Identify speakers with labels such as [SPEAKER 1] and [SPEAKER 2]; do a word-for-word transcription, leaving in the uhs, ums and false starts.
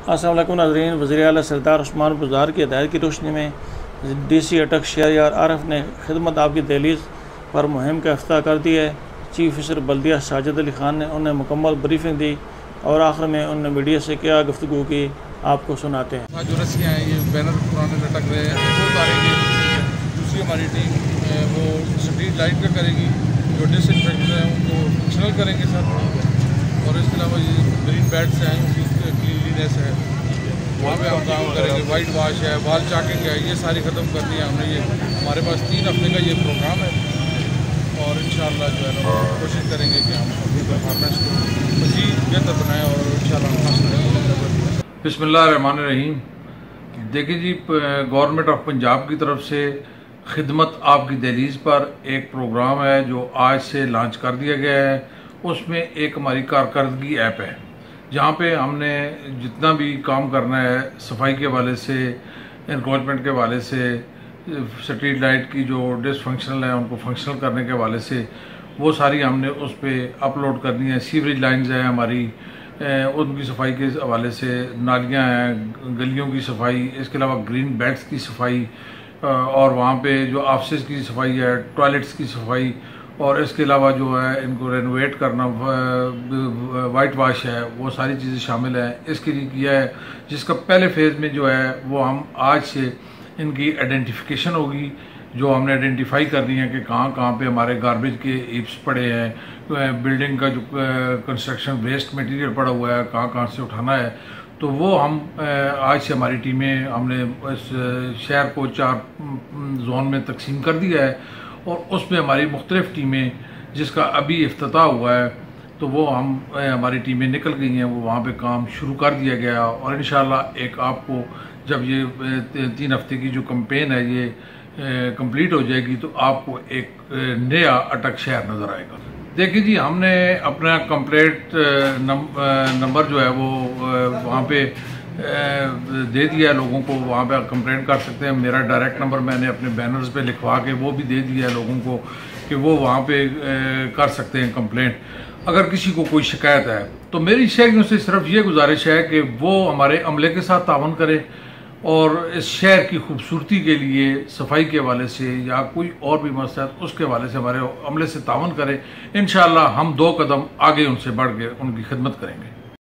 [SPEAKER 1] अस्सलाम वालेकुम नाज़रीन। वज़ीर आला सरदार उस्मान बुज़दार की हिदायत की रोशनी में डी सी अटक शहरयार आरफ ने खिदमत आपकी दहलीज़ पर मुहिम का अफ्ताह कर दिया है। चीफ ऑफिसर बल्दिया साजिद अली ख़ान ने उन्हें मुकम्मल ब्रीफिंग दी और आखिर में उन्होंने मीडिया से क्या गुफ्तगू की, आपको सुनाते हैं।
[SPEAKER 2] जो रस्सियाँ हैं, ये बैनर पुराने लटक रहे हैं, वो उतारेंगे। दूसरी हमारी टीम वो स्ट्रीट लाइट पे करेगी, जो डिसइंफेक्टेड हैं उनको फंक्शनल करेंगे सर। और इसके अलावा ये ग्रीन बैड्स हैं, उनकी क्लीनलीनेस है, वहाँ पे हम काम करेंगे। वाइट वाश है, वाल चाकिंग है, ये सारी ख़त्म करनी है हमने। ये हमारे पास तीन हफ्ते का ये प्रोग्राम है और इंशाअल्लाह जो है ना कोशिश करेंगे कि हम अपनी परफॉर्मेंस को मज़ीद बेहतर बनाएँ और इंशाअल्लाह।
[SPEAKER 3] बिस्मिल्लाहिर्रहमानिर्रहीम। देखिए जी, गवर्नमेंट ऑफ पंजाब की तरफ से खिदमत आपकी दहलीज़ पर एक प्रोग्राम है जो आज से लॉन्च कर दिया गया है। उसमें एक हमारी कारकर्दगी ऐप है, जहाँ पे हमने जितना भी काम करना है सफाई के हवाले से, एनक्रोचमेंट के हवाले से, स्ट्रीट लाइट की जो डिसफंक्शनल है उनको फंक्शनल करने के हवाले से, वो सारी हमने उस पर अपलोड करनी है। सीवरेज लाइन्स हैं हमारी, उनकी सफाई के हवाले से, नालियाँ हैं, गलियों की सफाई, इसके अलावा ग्रीन बेड्स की सफाई, और वहाँ पे जो ऑफिस की सफाई है, टॉयलेट्स की सफाई, और इसके अलावा जो है इनको रेनोवेट करना, वाइट वाश है, वो सारी चीज़ें शामिल हैं। इसके लिए किया है, जिसका पहले फेज़ में जो है वो हम आज से इनकी आइडेंटिफिकेशन होगी, जो हमने आइडेंटिफाई करनी है कि कहाँ कहाँ पे हमारे गार्बेज के हीप्स पड़े हैं, बिल्डिंग का जो कंस्ट्रक्शन वेस्ट मटेरियल पड़ा हुआ है कहाँ कहाँ से उठाना है। तो वो हम आज से हमारी टीमें हमने इस शहर को चार जोन में तकसीम कर दिया है और उसमें हमारी मुख्तलिफ टीमें, जिसका अभी इफ्तिताह हुआ है, तो वो हम हमारी टीमें निकल गई हैं, वो वहाँ पे काम शुरू कर दिया गया। और इंशाल्लाह एक आपको जब ये तीन हफ्ते की जो कैंपेन है ये कंप्लीट हो जाएगी तो आपको एक नया अटक शहर नज़र आएगा। देखिए जी, हमने अपना कंप्लेंट नंबर जो है वो वहाँ पे दे दिया है लोगों को, वहाँ पे कंप्लेंट कर सकते हैं। मेरा डायरेक्ट नंबर मैंने अपने बैनर्स पे लिखवा के वो भी दे दिया है लोगों को कि वो वहाँ पे कर सकते हैं कंप्लेंट। अगर किसी को कोई शिकायत है तो मेरी शहरियों से सिर्फ ये गुजारिश है कि वो हमारे अमले के साथ तावन करें और इस शहर की खूबसूरती के लिए सफाई के हवाले से या कोई और भी मसला है उसके हवाले से हमारे अमले से तावन करें। इंशाअल्लाह हम दो कदम आगे उनसे बढ़ के उनकी खिदमत करेंगे।